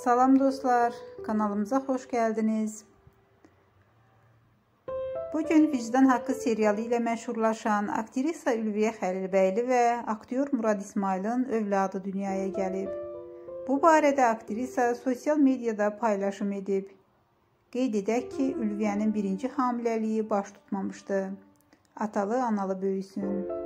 Salam dostlar, kanalımıza hoş geldiniz. Bugün Vicdan Haqqı serialı ilə məşhurlaşan aktrisa Ülviyə Xəlilbəyli və aktyor Murad İsmailin övladı dünyaya gəlib. Bu barədə aktrisa sosial mediada paylaşım edib. Qeyd edək ki, Ülviyənin birinci hamiləliyi baş tutmamışdı. Atalı, analı böyüsün.